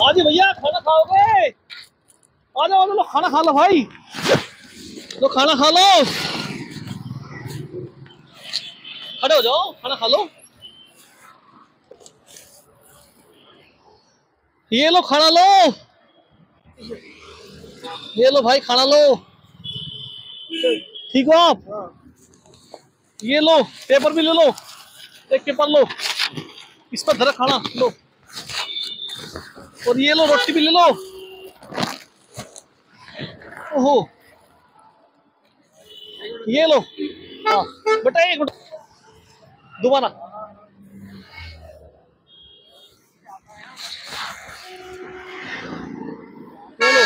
हाँ जी भैया, खाना खाओगे? आ जाओ लो, खाना खा लो भाई, तो खाना खा लो, खड़े हो जाओ, खाना खा लो। ये लो खाना लो, ये लो भाई खाना लो। ठीक हो आप? ये लो पेपर भी ले लो, एक पेपर लो, इस पर धरा खाना लो, और ये लो रोटी भी ले लो। ओहो, ये लो। हाँ बेटा, एक मिनट दोबारा। ये लो,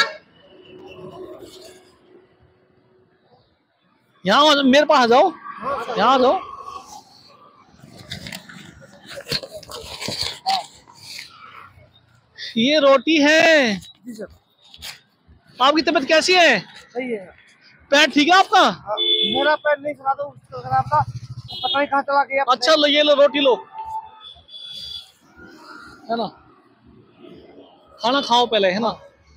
यहाँ मेरे पास आ जाओ, यहाँ आ जाओ। ये रोटी है। जी सर। आपकी तबीयत कैसी है? सही है। पैर ठीक है आपका? मेरा पैर नहीं खराब था, उसका खराब था, पता नहीं कहाँ चला गया। अच्छा लो, ये लो रोटी लो, है ना, खाना खाओ पहले, है ना।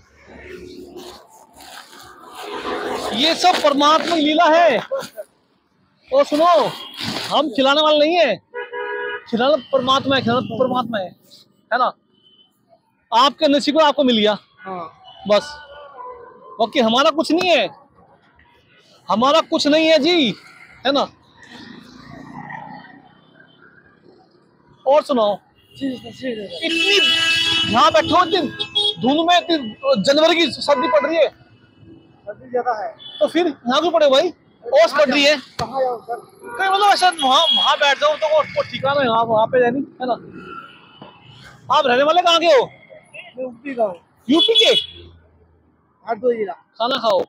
ये सब परमात्मा की लीला है। और सुनो, हम खिलाने वाले नहीं है, खिलाना परमात्मा है, खिलाना परमात्मा है ना। आपके नसीब में आपको मिल गया, बस, बाकी हमारा कुछ नहीं है, हमारा कुछ नहीं है जी, है ना। और सुनाओ, इतनी यहाँ बैठो दिन धूल में, जनवरी की सर्दी पड़ रही है, सर्दी ज्यादा है तो फिर यहाँ क्यों पड़े भाई? ओस पड़ रही है, कहाँ जाऊँ सर? कहीं मतलब ऐसा वहाँ बैठ जाओ तो ठिकाना है, वहाँ पे जानी है ना। आप रहने वाले कहाँ के हो? मैं यूपी का हूँ। यूपी के? हरदोई जिला। खाना खाओ,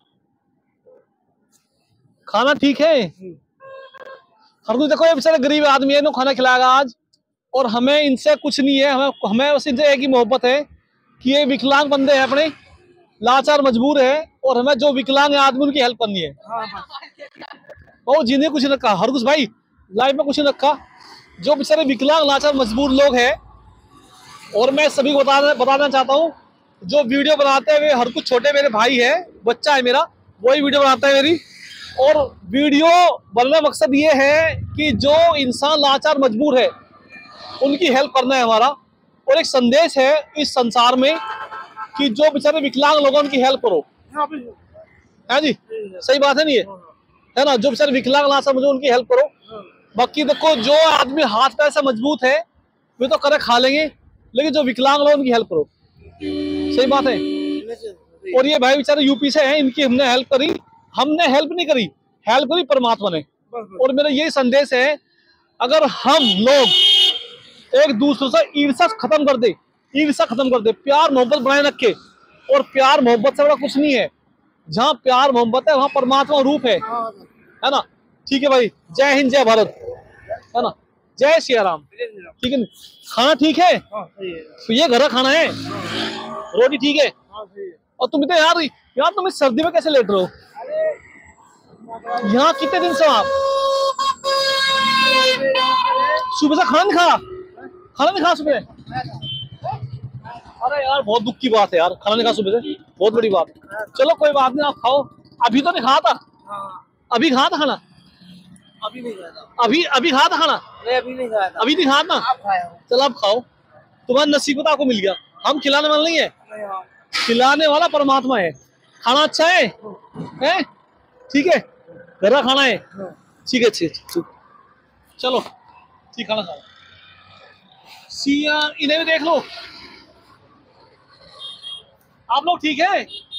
खाना ठीक है। हरदोई देखो, ये बेचारे गरीब आदमी है, इन्हों खाना खिलाएगा आज, और हमें इनसे कुछ नहीं है, हमें बस इनसे एक ही मोहब्बत है कि ये विकलांग बंदे हैं अपने, लाचार मजबूर है, और हमें जो विकलांग आदमी उनकी हेल्प करनी है। और जिन्हें कुछ नहीं रखा हरकुश भाई, लाइफ में कुछ नहीं रखा, जो बेचारे विकलांग लाचार मजबूर लोग हैं। और मैं सभी को बताना चाहता हूँ, जो वीडियो बनाते हैं वे हर कुछ छोटे मेरे भाई है, बच्चा है मेरा, वही वीडियो बनाता है मेरी। और वीडियो बनने का मकसद ये है कि जो इंसान लाचार मजबूर है उनकी हेल्प करना है हमारा, और एक संदेश है इस संसार में कि जो बेचारे विकलांग लोग उनकी हेल्प करो, है जी, सही बात है नहीं है ना। जो बेचारे विकलांग लाचार मजबूर उनकी हेल्प करो। बाकी देखो, जो आदमी हाथ पैर से मजबूत है वे तो करे खा लेंगे, लेकिन जो विकलांग लोग उनकी हेल्प करो, सही बात है। और ये भाई बेचारे यूपी से हैं, इनकी हमने हेल्प करी, हमने हेल्प नहीं करी, हेल्प करी परमात्मा ने। और मेरा यही संदेश है, अगर हम लोग एक दूसरे से ईर्ष्या खत्म कर दे, ईर्ष्या खत्म कर दे, प्यार मोहब्बत बनाए रखे, और प्यार मोहब्बत से बड़ा कुछ नहीं है, जहाँ प्यार मोहब्बत है वहाँ परमात्मा रूप है ना। ठीक है भाई, जय हिंद जय भारत, है ना, जय सिया राम। ठीक है, खाना ठीक है? तो ये घर का खाना है, रोटी ठीक है। और तुम इतने यार तुम इस सर्दी में कैसे लेट रहे हो? यहाँ कितने दिन से आप सुबह से खाना नहीं खाया? खाना नहीं खाया सुबह? अरे यार बहुत दुख की बात है यार, खाना नहीं खाया सुबह से, बहुत बड़ी बात है। चलो कोई बात नहीं, आप खाओ। अभी तो नहीं खाया था? अभी खाया था खाना? अभी नहीं खाया था। अभी खाया था खाना? नहीं, अभी नहीं खाया था। अभी नहीं खाया ना? चलो आप खाओ, तुम्हारा नसीब आपको मिल गया। हम खिलाने वाले नहीं है, खिलाने वाला परमात्मा है। खाना अच्छा है? ठीक है, घर का खाना है, ठीक है, ठीक, चलो ठीक, खाना खाओ। सिया इन्हें भी देख लो, आप लोग ठीक है?